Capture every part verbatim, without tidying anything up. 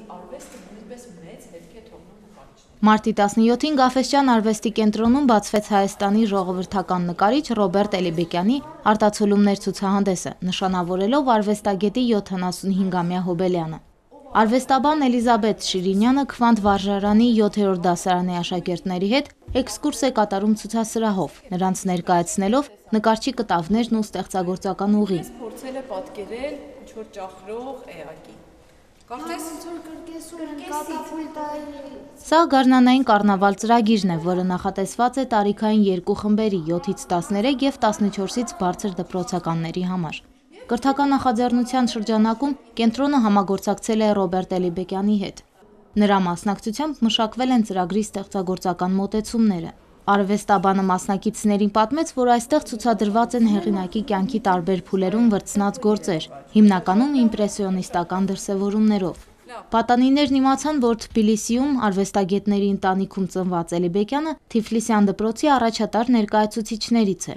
Մարտի տասնյոթին Գաֆէսճեան արվեստի կենտրոնում բացվեց Հայաստանի ժողովրդական նկարիչ Ռոբերտ Էլիբեկյանի արտացոլումներ ցուցահանդեսը, նշանավորելով արվեստագետի յոթանասունհինգամյա հոբելյանը։ Արվեստաբան Էլիզաբեթ Շիրինյանը Քվանտ վարժարանի յոթերորդ դասարանի աշակերտների հետ էքսկուրս է կատարում ցուցասրահով, նրանց ներկայացնելով նկարչի կտավներն ու ստեղծագործական ուղին։ Փորձել է պատկերել ինչ-որ ճախրող էակի։ Սա գարնանային կառնավալ ծրագիրն է, որը նախատեսված է տարիքային երկու խմբերի՝ յոթից տասներեք եւ տասնչորսից բարձր դպրոցականների համար։ Կրթական նախաձեռնության շրջանակում կենտրոնը համագործակցել է Ռոբերտ Էլիբեկյանի հետ։ Նրա մասնակցությամբ մշակվել են ծրագրի ստեղծագործական մոտեցումները։ Արվեստաբանը մասնակիցներին պատմեց, որ այստեղ ցուցադրված են հեղինակի կյանքի տարբեր փուլերում վրձնած գործեր, հիմնականում իմպրեսիոնիստական դրսևորումներով։ Պատանիներն իմացան, որ Թբիլիսիում արվեստագետների ընտանիքում ծնված Էլիբեկյանը Թիֆլիսյան դպրոցի առաջատար ներկայացուցիչներից է։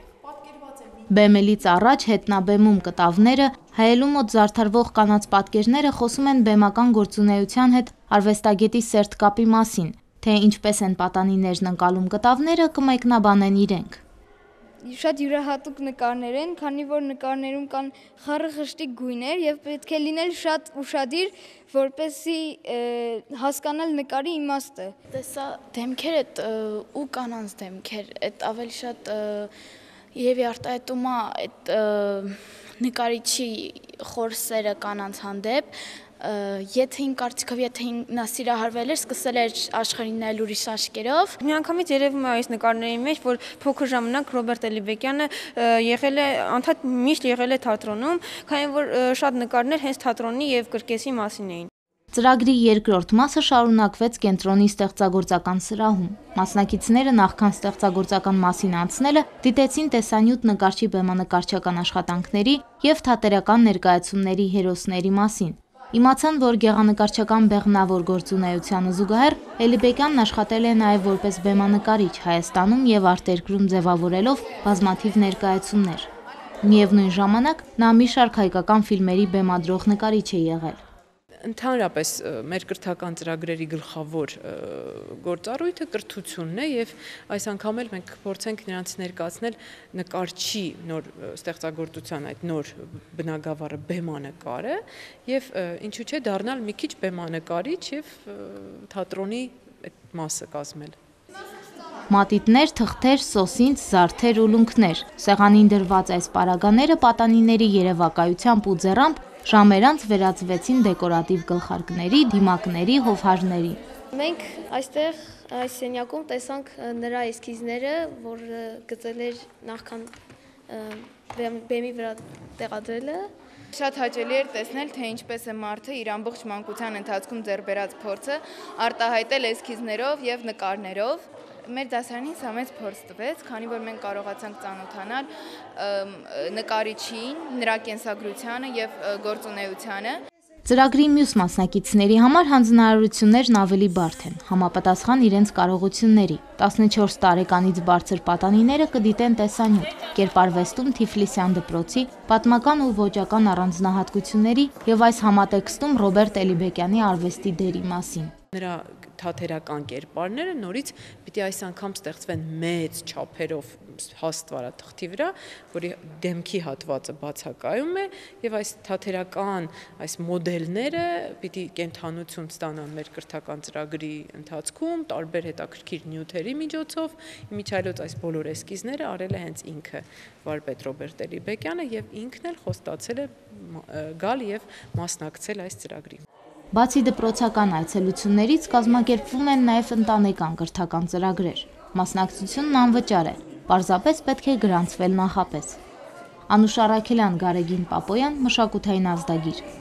Բեմելից առաջ հետնաբեմում կտավները, հայելու մոտ զարդարվող կանանց պատկերները խոսում են բեմական գործունեության հետ արվեստագետի սերտ կապի մասին, թե ինչպես են պատանիներն ընկալում կտավները, կմեկնաբանեն իրենք։ Շատ յուրահատուկ նկարներ են, քանի որ նկարներում կան խառը խշտի գույներ եւ պետք է լինել շատ ուշադիր, որպեսզի հասկանալ նկարի իմաստը։ Տեսա դեմքեր այդ ու կանանց դեմքեր, այդ ավելի շատ եւ արտահայտում է այդ նկարիչի խոր սերը կանանց հանդեպ։ Եթե իմ կարծիքով, եթե նա սիրահարվել էր, սկսել էր աշխարհին նայել ուրիշ աչքերով։ Միանգամից երևում է այս նկարների մեջ, որ փոքր ժամանակ Ռոբերտ Էլիբեկյանը եղել է անդադ միշտ եղել է թատրոնում, քանի որ շատ նկարներ հենց թատրոնի եւ կրկեսի մասին էին։ Ծրագրի երկրորդ մասը շարունակվեց կենտրոնի ստեղծագործական սրահում։ Մասնակիցները նախքան ստեղծագործական մասին անցնելը դիտեցին տեսանյութ նկարչի բեմանկարչական աշխատանքների եւ թատերական ներկայացումների հերոսների մասին։ Իմացան, որ գեղանկարչական բեղմնավոր գործունեությանը զուգահեռ Էլիբեկյանն աշխատել է նաև որպես բեմանկարիչ Հայաստանում եւ արտերկրում ձևավորելով բազմաթիվ ներկայացումներ։ Միևնույն ժամանակ նա մի շարք հայկական ֆիլմերի բեմադրող նկարիչ է եղել։ Ընդհանրապես մեր կրթական ծրագրերի գլխավոր գործառույթը կրթությունն է եւ այս անգամ էլ մենք փորձենք նրանց ներկայացնել նկարչի նոր ստեղծագործության այդ նոր բնագավառը բեմանկարը եւ ինչու՞ չէ դառնալ մի քիչ բեմանկարիչ եւ թատրոնի այդ մասը կազմել։ Մատիտներ, թղթեր, սոսինց, զարդեր ու լունքներ։ Սեղանին դրված այս պարագաները պատանիների երևակայությամբ ու ձեռամբ ժամերանց վերածվեցին դեկորատիվ գլխարկների, դիմակների, հովհարների։ Մենք այստեղ այս սենյակում տեսանք նրա էսքիզները, որ գծել էր նախքան բեմի վրա տեղադրելը։ Շատ հաճելի էր տեսնել, թե ինչպես է մարդը իր ամբողջ մանկության ընթացքում ձեռք բերած փորձը արտահայտել էսքիզներով եւ նկարներով։ Մեր դասարանին սա մեծ փորձ տվեց, քանի որ մենք կարողացանք ծանոթանալ նկարիչին, նրա կենսագրությանը եւ գործունեությանը։ Ծրագրի մյուս մասնակիցների համար հանձնարարություններն ավելի բարդ են, համապատասխան իրենց կարողությունների։ տասնչորս տարեկանից բարձր պատանիները կդիտեն տեսանյութ, կերպարվեստում Թիֆլիսյան դպրոցի, պատմական ու ոճական առանձնահատկությունների եւ այս համատեքստում Ռոբերտ Էլիբեկյանի արվեստի դերի մասին։ Նրա թատերական կերպարները նորից պիտի այս անգամ ստեղծվեն մեծ չափերով հաստվարաթղթի վրա, որի դեմքի հատվածը բացակայում է եւ այս թատերական այս մոդելները պիտի կենթանություն ստանան մեր կրթական ծրագրի ընթացքում տարբեր հետաքրքիր նյութերի միջոցով։ Իմիջիայլոց այս բոլոր էսկիզները արել է հենց ինքը վարպետ Ռոբերտ Էլիբեկյանը եւ ինքն էլ խոստացել է գալ եւ մասնակցել այս ծրագրին։ Բացի դպրոցական այցելություններից կազմակերպվում են նաև ընտանեկան կրթական ծրագրեր։ Մասնակցությունն անվճար է, պարզապես պետք է գրանցվել նախապես։ Անուշ Առաքելյան, Գարեգին Պապոյան, մշակութային ազդագիր։